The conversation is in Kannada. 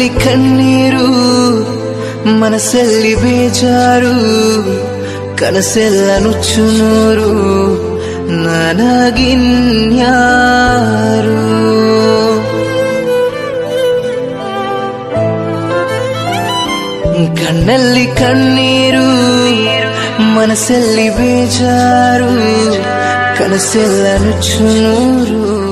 ಕಣ್ಣಲ್ಲಿ ಕಣ್ಣೀರು ಮನಸ್ಸಲ್ಲಿ ಬೇಜಾರು ಕನಸೆಲ್ಲ ನುಚ್ಚು ನೂರು ನನಗಿನ್ಯಾರು ಕಣ್ಣಲ್ಲಿ ಕಣ್ಣೀರು ಮನಸ್ಸಲ್ಲಿ ಬೇಜಾರು ಕನಸೆಲ್ಲ ನುಚ್ಚು ನೂರು